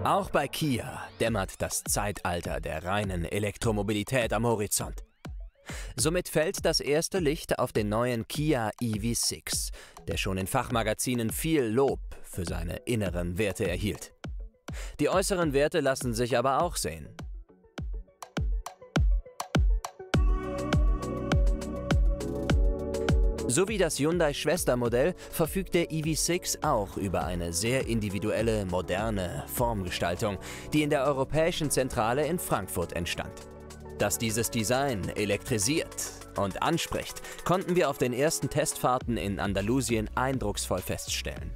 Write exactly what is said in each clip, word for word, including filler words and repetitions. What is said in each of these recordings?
Auch bei Kia dämmert das Zeitalter der reinen Elektromobilität am Horizont. Somit fällt das erste Licht auf den neuen Kia E V sechs, der schon in Fachmagazinen viel Lob für seine inneren Werte erhielt. Die äußeren Werte lassen sich aber auch sehen. So wie das Hyundai-Schwestermodell verfügt der E V sechs auch über eine sehr individuelle, moderne Formgestaltung, die in der Europäischen Zentrale in Frankfurt entstand. Dass dieses Design elektrisiert und anspricht, konnten wir auf den ersten Testfahrten in Andalusien eindrucksvoll feststellen.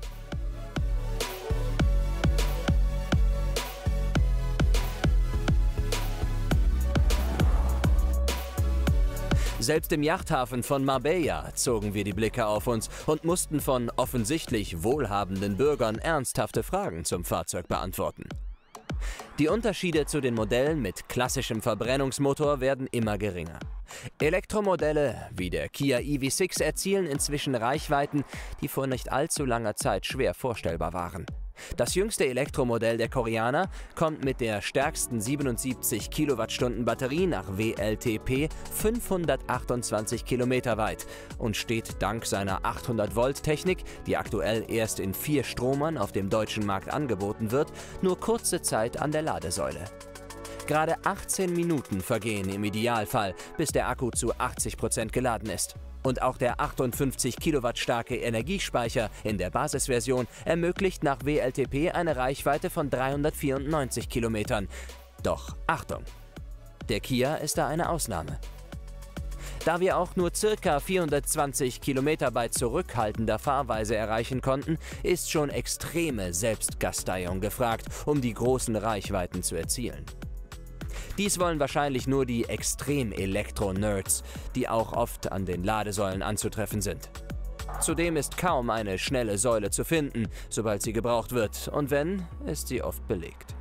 Selbst im Yachthafen von Marbella zogen wir die Blicke auf uns und mussten von offensichtlich wohlhabenden Bürgern ernsthafte Fragen zum Fahrzeug beantworten. Die Unterschiede zu den Modellen mit klassischem Verbrennungsmotor werden immer geringer. Elektromodelle wie der Kia E V sechs erzielen inzwischen Reichweiten, die vor nicht allzu langer Zeit schwer vorstellbar waren. Das jüngste Elektromodell der Koreaner kommt mit der stärksten siebenundsiebzig Kilowattstunden Batterie nach W L T P fünfhundertachtundzwanzig Kilometer weit und steht dank seiner achthundert Volt Technik, die aktuell erst in vier Stromern auf dem deutschen Markt angeboten wird, nur kurze Zeit an der Ladesäule. Gerade achtzehn Minuten vergehen im Idealfall, bis der Akku zu achtzig Prozent geladen ist. Und auch der achtundfünfzig Kilowatt starke Energiespeicher in der Basisversion ermöglicht nach W L T P eine Reichweite von dreihundertvierundneunzig Kilometern. Doch Achtung! Der Kia ist da eine Ausnahme. Da wir auch nur ca. vierhundertzwanzig Kilometer bei zurückhaltender Fahrweise erreichen konnten, ist schon extreme Selbstgasteiung gefragt, um die großen Reichweiten zu erzielen. Dies wollen wahrscheinlich nur die Extrem-Elektro-Nerds, die auch oft an den Ladesäulen anzutreffen sind. Zudem ist kaum eine schnelle Säule zu finden, sobald sie gebraucht wird, und wenn, ist sie oft belegt.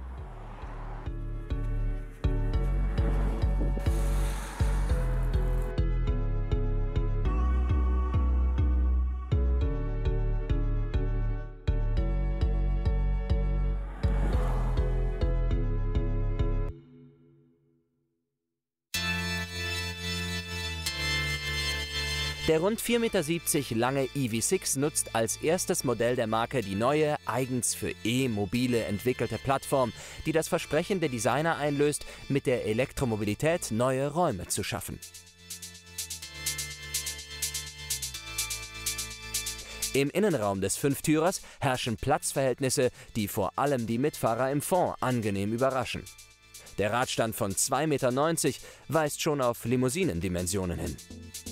Der rund vier Komma siebzig Meter lange E V sechs nutzt als erstes Modell der Marke die neue, eigens für E-Mobile entwickelte Plattform, die das Versprechen der Designer einlöst, mit der Elektromobilität neue Räume zu schaffen. Im Innenraum des Fünftürers herrschen Platzverhältnisse, die vor allem die Mitfahrer im Fond angenehm überraschen. Der Radstand von zwei Komma neunzig Meter weist schon auf Limousinendimensionen hin.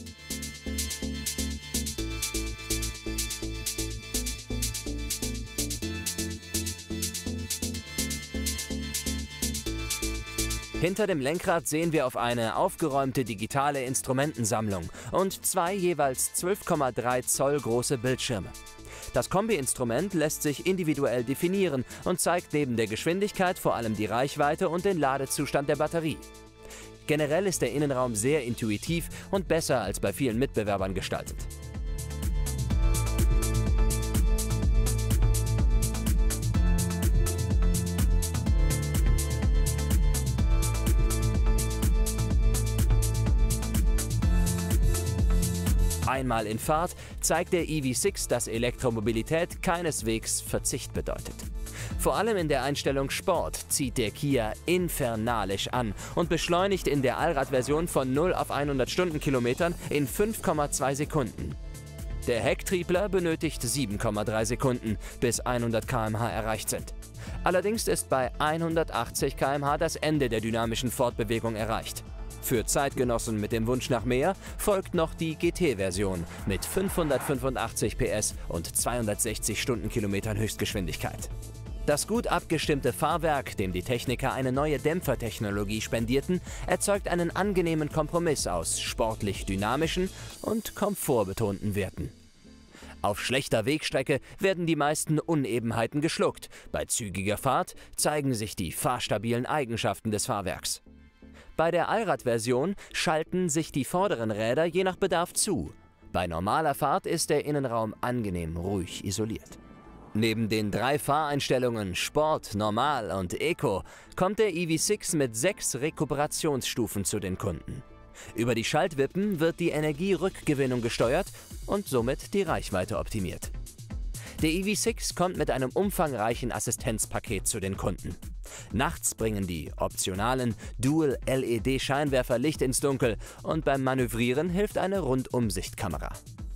Hinter dem Lenkrad sehen wir auf eine aufgeräumte digitale Instrumentensammlung und zwei jeweils zwölf Komma drei Zoll große Bildschirme. Das Kombi-Instrument lässt sich individuell definieren und zeigt neben der Geschwindigkeit vor allem die Reichweite und den Ladezustand der Batterie. Generell ist der Innenraum sehr intuitiv und besser als bei vielen Mitbewerbern gestaltet. Einmal in Fahrt zeigt der E V sechs, dass Elektromobilität keineswegs Verzicht bedeutet. Vor allem in der Einstellung Sport zieht der Kia infernalisch an und beschleunigt in der Allradversion von null auf hundert Stundenkilometern in fünf Komma zwei Sekunden. Der Hecktriebler benötigt sieben Komma drei Sekunden, bis hundert Kilometer pro Stunde erreicht sind. Allerdings ist bei hundertachtzig Kilometer pro Stunde das Ende der dynamischen Fortbewegung erreicht. Für Zeitgenossen mit dem Wunsch nach mehr folgt noch die G T-Version mit fünfhundertfünfundachtzig P S und zweihundertsechzig Stundenkilometern Höchstgeschwindigkeit. Das gut abgestimmte Fahrwerk, dem die Techniker eine neue Dämpfertechnologie spendierten, erzeugt einen angenehmen Kompromiss aus sportlich dynamischen und komfortbetonten Werten. Auf schlechter Wegstrecke werden die meisten Unebenheiten geschluckt, bei zügiger Fahrt zeigen sich die fahrstabilen Eigenschaften des Fahrwerks. Bei der Allradversion schalten sich die vorderen Räder je nach Bedarf zu. Bei normaler Fahrt ist der Innenraum angenehm ruhig isoliert. Neben den drei Fahreinstellungen Sport, Normal und Eco kommt der E V sechs mit sechs Rekuperationsstufen zu den Kunden. Über die Schaltwippen wird die Energierückgewinnung gesteuert und somit die Reichweite optimiert. Der E V sechs kommt mit einem umfangreichen Assistenzpaket zu den Kunden. Nachts bringen die optionalen Dual-L E D-Scheinwerfer Licht ins Dunkel und beim Manövrieren hilft eine Rundumsichtkamera.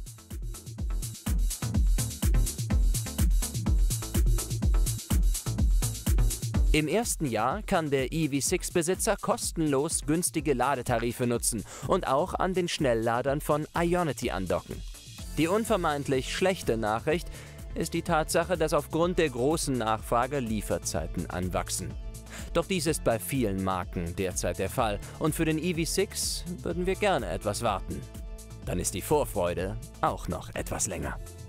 Im ersten Jahr kann der E V sechs-Besitzer kostenlos günstige Ladetarife nutzen und auch an den Schnellladern von Ionity andocken. Die unvermeintlich schlechte Nachricht ist die Tatsache, dass aufgrund der großen Nachfrage Lieferzeiten anwachsen. Doch dies ist bei vielen Marken derzeit der Fall und für den E V sechs würden wir gerne etwas warten. Dann ist die Vorfreude auch noch etwas länger.